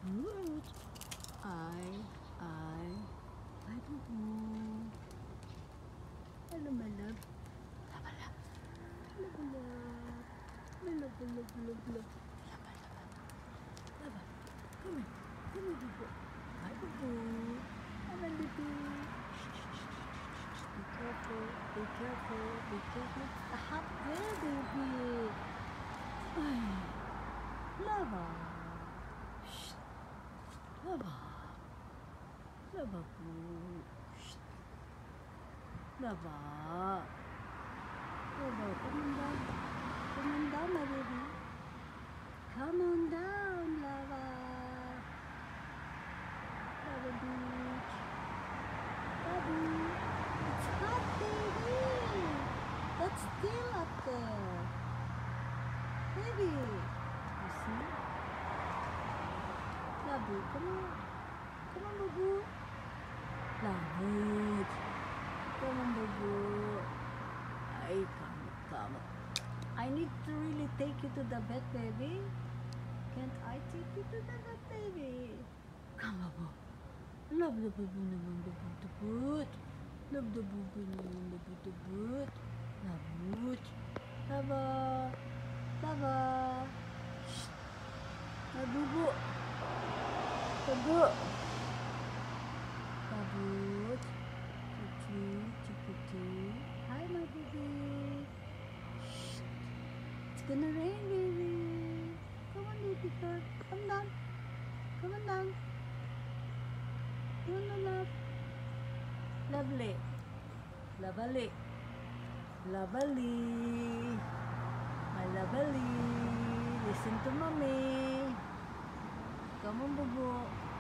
Good. I don't know. Hello, my love. Love, love. Love, love. My love, love, love, love. Love, love. Love. Come here. Come here, boo. Hi, boo. Come on, baby. Be careful. Be careful. Be careful. Stop there, baby. Lava. Shh. Lava. Lava, boo. Shh. Lava. Lava, come on down. Come on down, my baby. Come on down, Lava. Lava beach. Lava. It's hot, baby. That's still up there. Baby. You see? Lava, come on. Come on, boo. Lava. Come on, boo. Come. I need to really take you to the vet, baby. Can't I take you to the vet, baby? Come, boo. Love the boo naman, the boot. Love the boo naman, the boot. Love. Lava. Shh. Nabubo. Tago. Labut. Chicky. Hi, my baby. Shh. It's gonna rain, baby. Come on, baby girl. Come down. Come on down. No, love. Lovely. Lovely. Lovely. My lovely. Listen to mommy. Come on, boo.